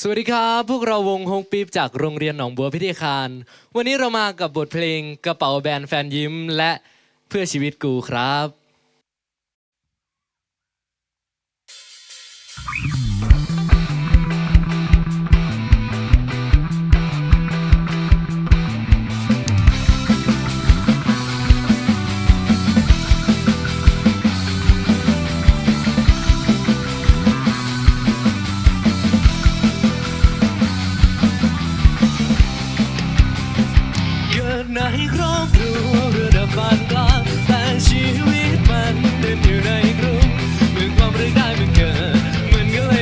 วัสดีครับพวกเราวงฮงปี๊บจากโรงเรียนหนองบัวพิทยาคารวันนี้เรามากับบทเพลงกระเป๋าแบนแฟนยิ้มและเพื่อชีวิตกูครับในครอบครัวระดับปานกลางแต่ชีวิตมันเดินอยู่ในกรุงเมื่อความรักได้มันเกิดมันก็เล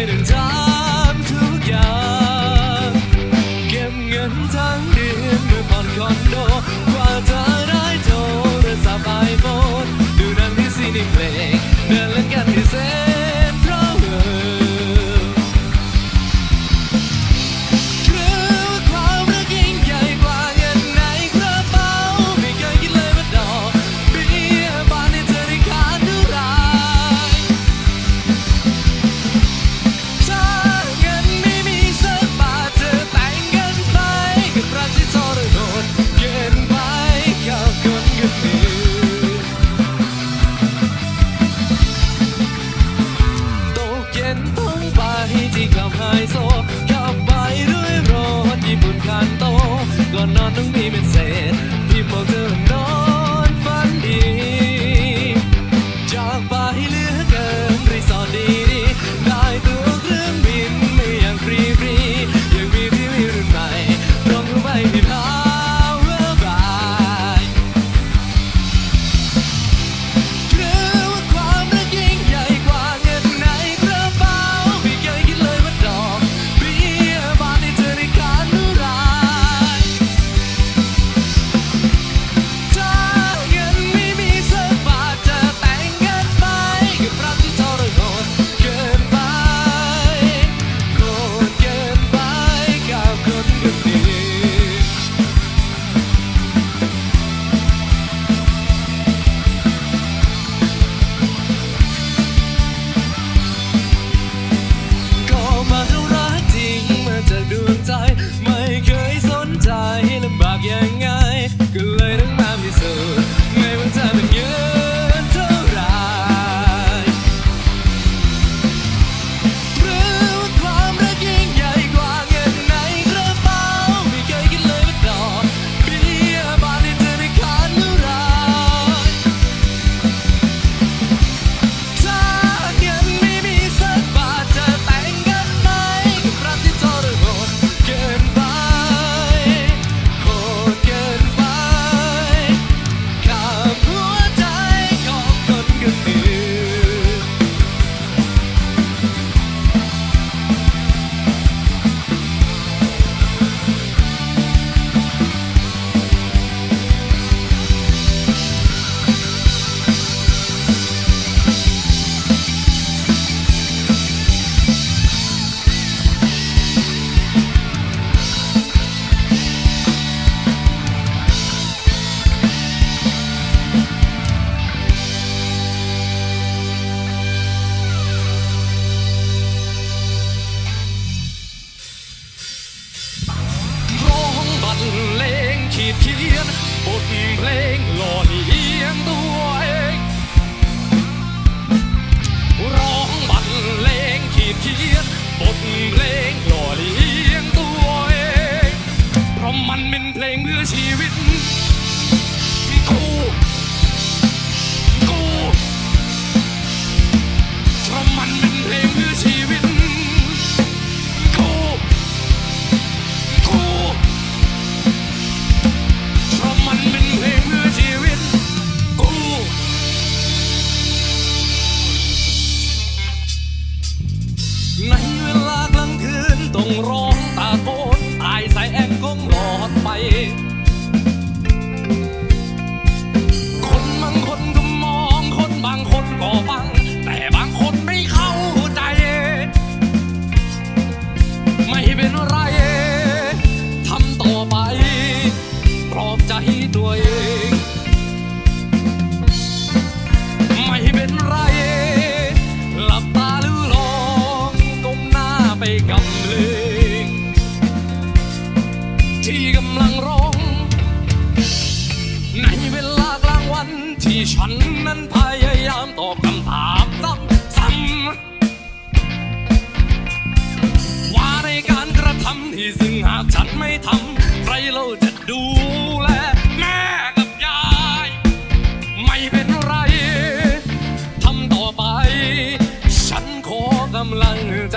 ฉันนั้นพยายามตอบคำถามซ้ำว่าในการกระทำที่ซึ่งหากฉันไม่ทำใครเราจะดูแลแม่กับยายไม่เป็นไรทำต่อไปฉันขอกำลังใจ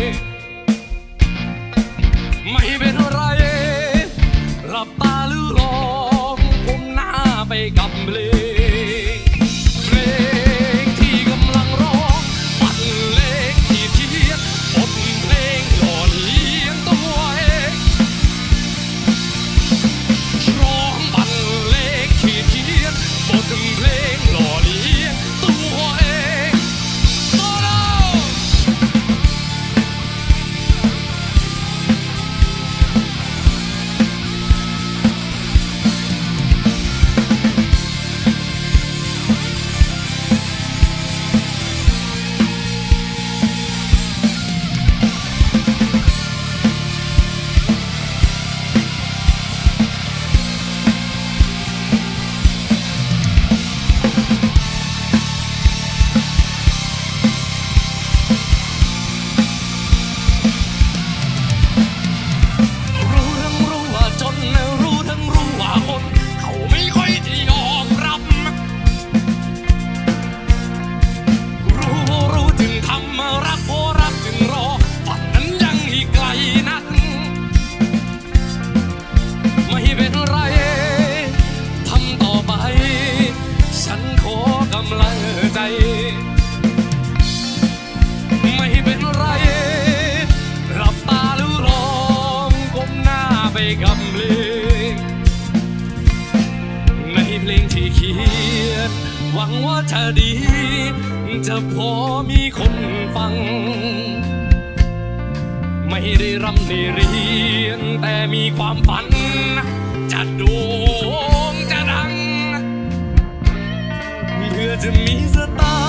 ไม่เป็นไรหลับตาหรือลองก้มหน้าไปกับเพลงที่กำลังร้องบรรเลงที่เขียนบทเพลงหล่อเลี้ยงตัวเองร้องบรรเลงที่เขียนบทเพลงหล่อเลี้ยงตัวเองไม่เป็นไรหลับตาหรือลองก้มหน้าไปกับเพลงในเพลงที่เขียนหวังว่าจะดีจะพอมีคนฟังไม่ได้รำได้เรียนแต่มีความฝันจะโด่งจะดังเพื่อจะมีสตา